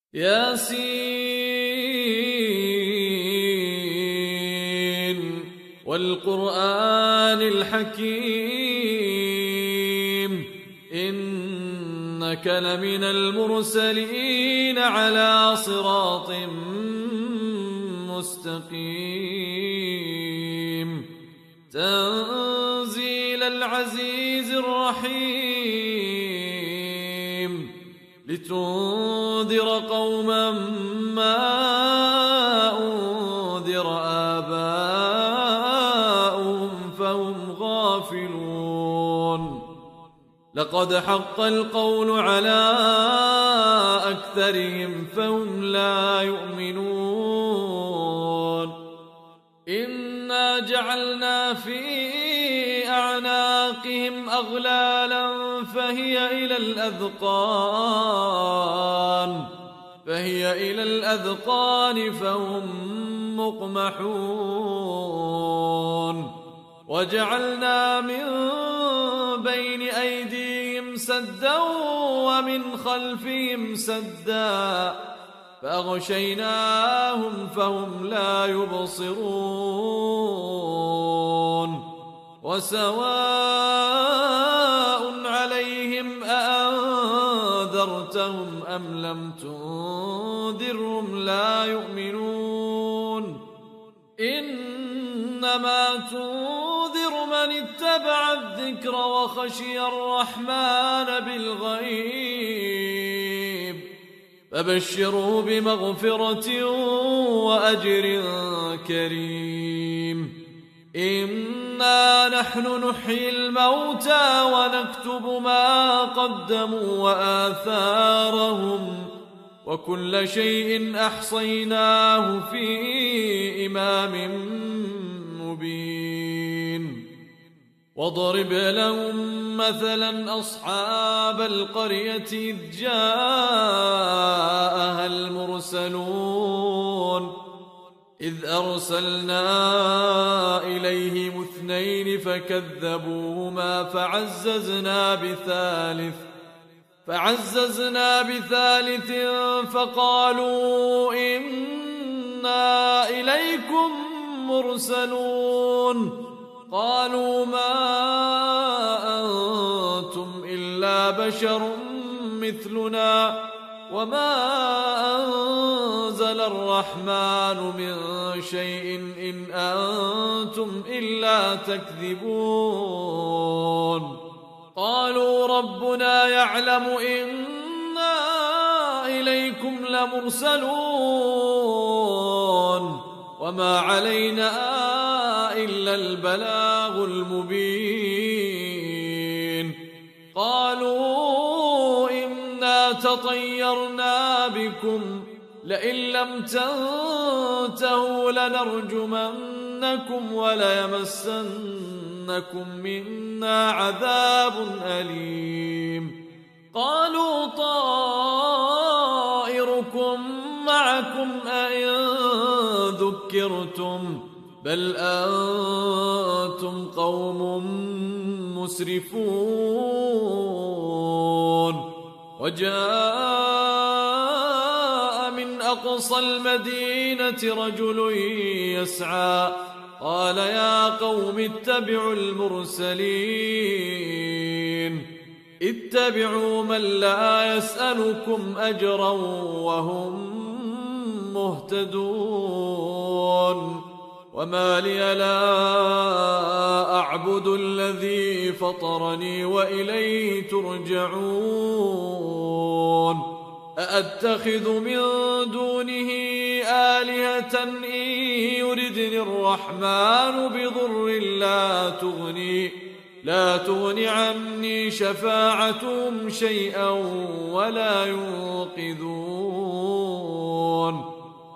ياسين والقرآن الحكيم إنك لمن المرسلين على صراط مستقيم تنزيل العزيز الرحيم لتنذر قوما ما أنذر آباؤهم فهم غافلون لقد حق القول على أكثرهم فهم لا يؤمنون إنا جعلنا في أعناقهم أغلالا فهي إلى الأذقان فهم مقمحون وجعلنا من بين أيديهم سدا ومن خلفهم سدا فأغشيناهم فهم لا يبصرون وسواء عليهم أأنذرتهم أم لم تنذرهم لا يؤمنون إنما تنذر من اتبع الذكر وخشي الرحمن بالغيب فبشروا بمغفرة وأجر كريم إنا نحن نحيي الموتى ونكتب ما قدموا وآثارهم وكل شيء أحصيناه في إمام مبين واضرب لهم مثلا أصحاب القرية إذ جاءها المرسلون إذ أرسلنا إليهم 2 فكذبوهما فعززنا بثالث فقالوا إنا إليكم مرسلون قالوا ما أنتم إلا بشر مثلنا وما أنزل الرحمن من شيء إن أنتم إلا تكذبون قالوا ربنا يعلم إنا إليكم لمرسلون وما علينا إلا البلاغ المبين قالوا إنا تطيرنا بكم لئن لم تنتهوا لنرجمنكم وليمسنكم منا عذاب أليم قالوا طائركم معكم أئن ذكرتم بل أنتم قوم مسرفون وجاء من أقصى المدينة رجل يسعى قال يا قوم اتبعوا المرسلين اتبعوا من لا يسألكم أجرا وهم مهتدون وما لي لا أعبد الذي فطرني وإليه ترجعون أأتخذ من دونه آلهة إن يردني الرحمن بضر لا تغني عني شفاعتهم شيئا ولا ينقذون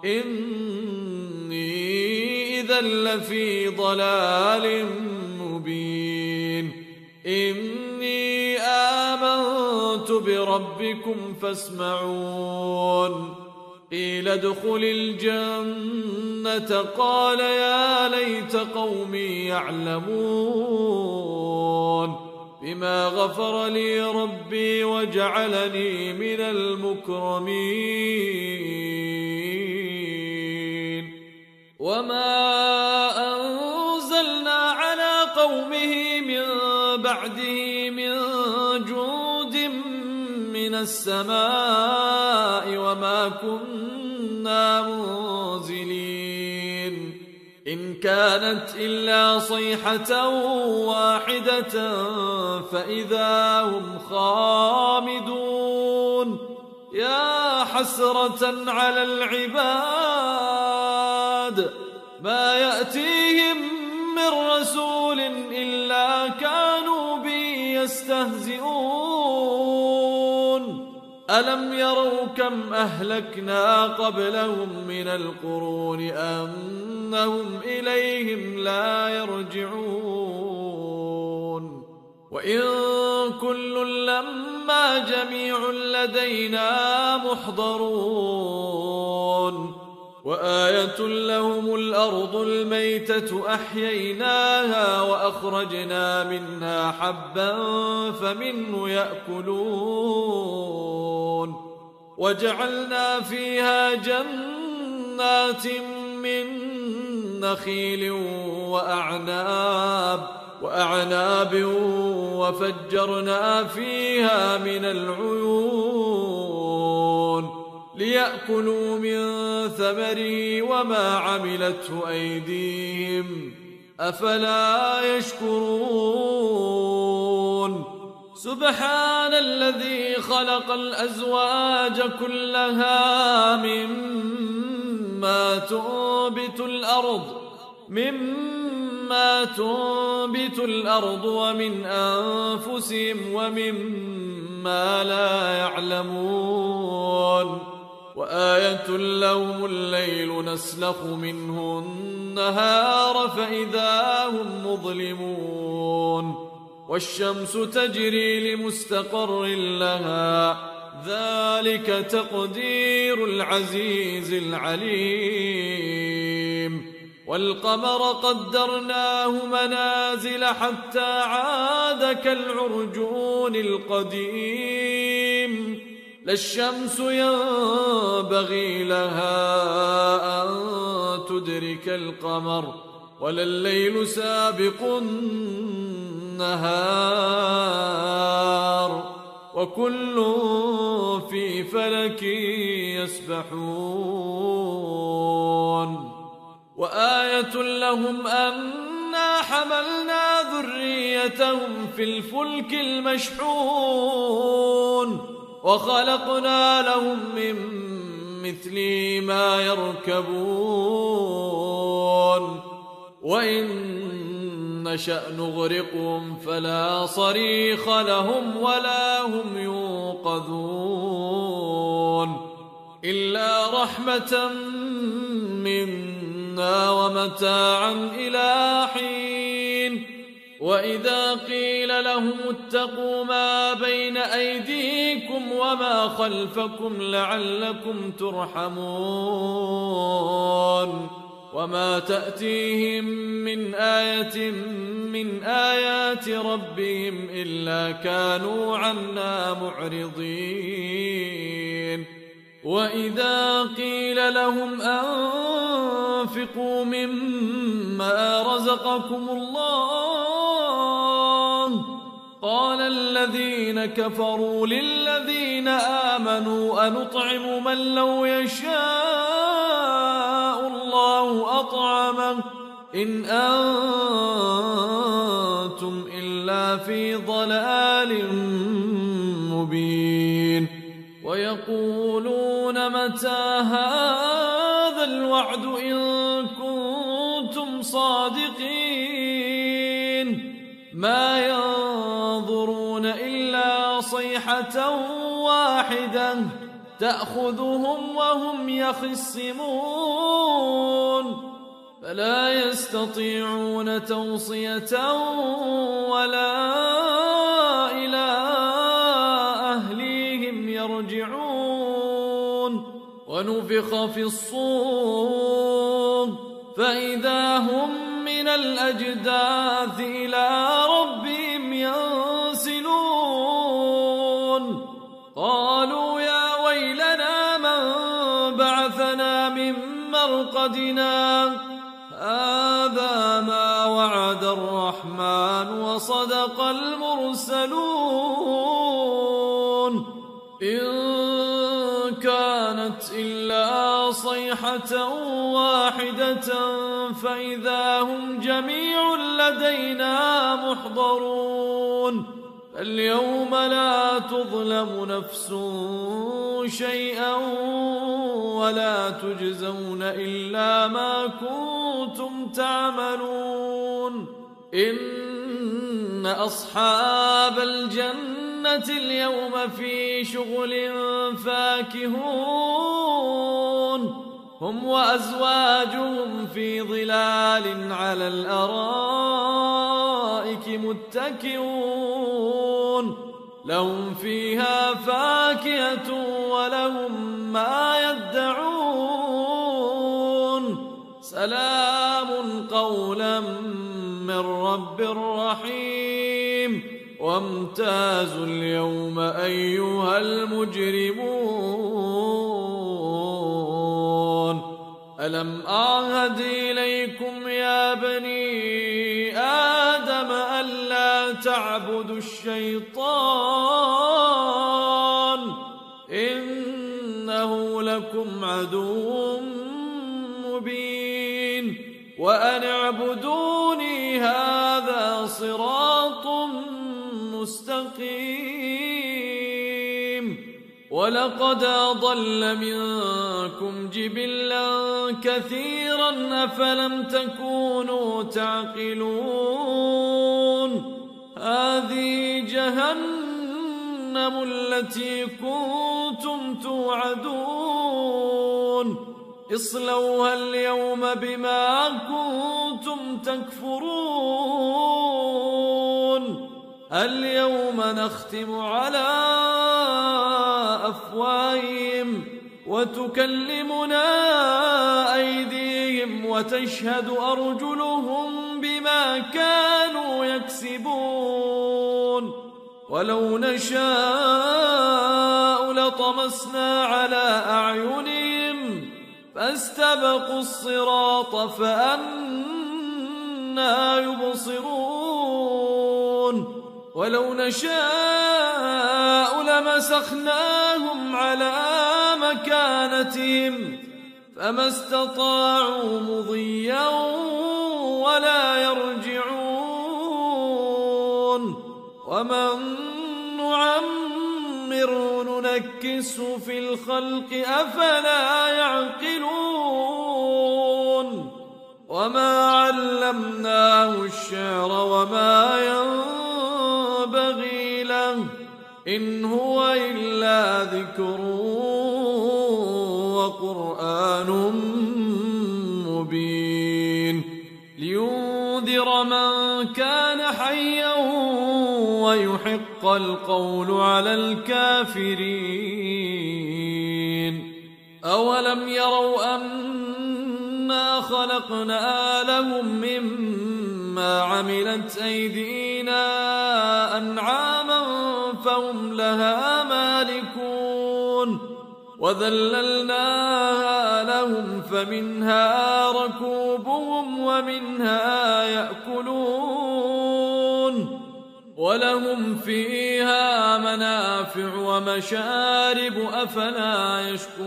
إني إذا لفي ضلال مبين إني آمنت بربكم فاسمعون قيل ادخل الجنة قال يا ليت قومي يعلمون بما غفر لي ربي وجعلني من المكرمين. وما أنزلنا على قومه من بعده من جود من السماء وما كنا منزلين إن كانت إلا صيحة واحدة فإذا هم خامدون. يا حسرة على العباد ما يأتيهم من رسول إلا كانوا به يستهزئون. ألم يروا كم أهلكنا قبلهم من القرون أنهم إليهم لا يرجعون. وإن كل لما جميع لدينا محضرون. وآية لهم الأرض الميتة أحييناها وأخرجنا منها حبا فمنه يأكلون. وجعلنا فيها جنات من نخيل وأعناب وفجرنا فيها من العيون ليأكلوا من ثمره وما عملته أيديهم أفلا يشكرون. سبحان الذي خلق الأزواج كلها مما تنبت الأرض ومن أنفسهم ومما لا يعلمون. وآية لهم الليل نسلخ منه النهار فإذا هم مظلمون. والشمس تجري لمستقر لها ذلك تقدير العزيز العليم. والقمر قدرناه منازل حتى عاد كالعرجون القديم. لا الشمس ينبغي لها أن تدرك القمر ولا الليل سابق النهار وكل في فلك يسبحون. وآية لهم أنا حملنا ذريتهم في الفلك المشحون وخلقنا لهم من مثله ما يركبون. وإن نشأ نغرقهم فلا صريخ لهم ولا هم ينقذون إلا رحمة منا ومتاعا إلى حين. وإذا قيل لهم اتقوا ما بين أيديكم وما خلفكم لعلكم ترحمون. وما تأتيهم من آية من آيات ربهم إلا كانوا عنها معرضين. وإذا قيل لهم أنفقوا مما رزقكم الله قال الذين كفروا للذين آمنوا أنطعم من لو يشاء الله أطعمه إن أنتم إلا في ضلال مبين. ويقولون متى هذا الوعد إن كنتم صادقين ما ينظرون إلا صيحة واحدة تأخذهم وهم يخصمون فلا يستطيعون توصية ولا إلى أهليهم يرجعون. ونفخ في الصور فإذا هم من الأجداث إلى ربهم ينسلون مرقدنا هذا ما وعد الرحمن وصدق المرسلون إن كانت إلا صيحة واحدة فإذا هم جميع لدينا محضرون اليوم لا تظلم نفس شيئا ولا تجزون إلا ما كنتم تعملون إن أصحاب الجنة اليوم في شغل فاكهون هم وأزواجهم في ظلال على الأرائك متكئون لهم فيها فاكهة ولهم ما يدعون سلام قولا من رب رحيم وامتازوا اليوم أيها المجرمون ألم أعهد إليكم يا بني آدم ألا تعبدوا الشيطان إنه لكم عدو مبين وأن اعبدوني هذا صراط مستقيم ولقد أضل منكم جبلا كثيرا أفلم تكونوا تعقلون هذه جهنم التي كنتم توعدون اصلوها اليوم بما كنتم تكفرون اليوم نختم على أفواههم وتكلمنا أيديهم وتشهد أرجلهم بما كانوا يكسبون ولو نشاء لطمسنا على أعينهم فاستبقوا الصراط فأنى يبصرون ولو نشاء لمسخناهم على مكانتهم فما استطاعوا مضيا ولا يرجعون ومن نعمر ننكسه في الخلق أفلا يعقلون وما علمناه الشعر وما ينبغي له إن هو إلا ذكر وقرآن مبين لينذر من كان حيا ويحق القول على الكافرين أولم يروا أنا خلقنا لهم مما عملت أيدينا أنعاما فهم لها مالكون وذللناها لهم فمنها ركوبهم ومنها يأكلون ولهم فيها منافع ومشارب أفلا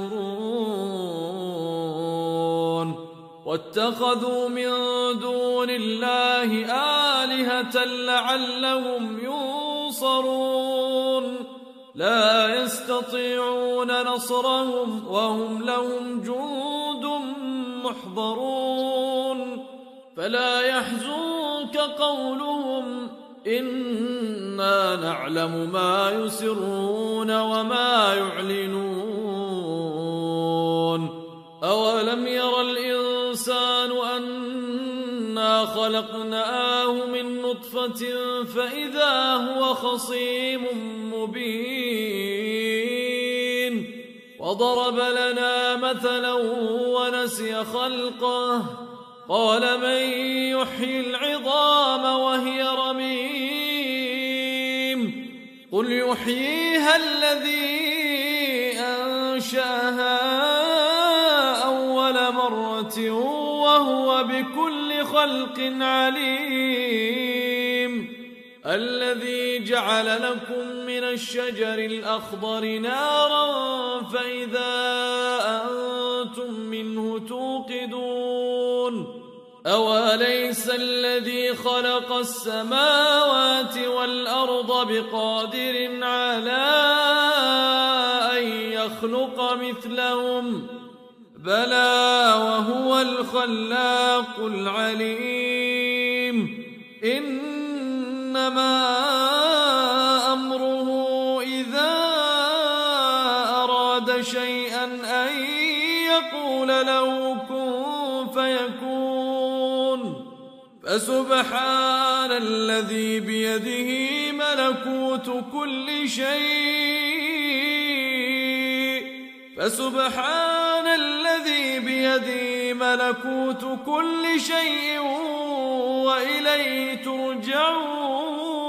يشكرون واتخذوا من دون الله آلهة لعلهم ينصرون لا يستطيعون نصرهم وهم لهم جند محضرون فلا يحزنك قولهم إنا نعلم ما يسرون وما يعلنون أولم ير الإنسان أنا خلقناه من نطفة فإذا هو خصيم مبين وضرب لنا مثلا ونسي خلقه قال من يحيي العظام وهي رميم قل يحييها الذي أنشأها أول مرة بكل خلق عليم الذي جعل لكم من الشجر الأخضر نارا فإذا أنتم منه توقدون أوليس الذي خلق السماوات والأرض بقادر على أن يخلق مثلهم بلى وهو الخلاق العليم إنما أمره إذا أراد شيئا أن يقول له كن فيكون فسبحان الذي بيده ملكوت كل شيء وإليه ترجعون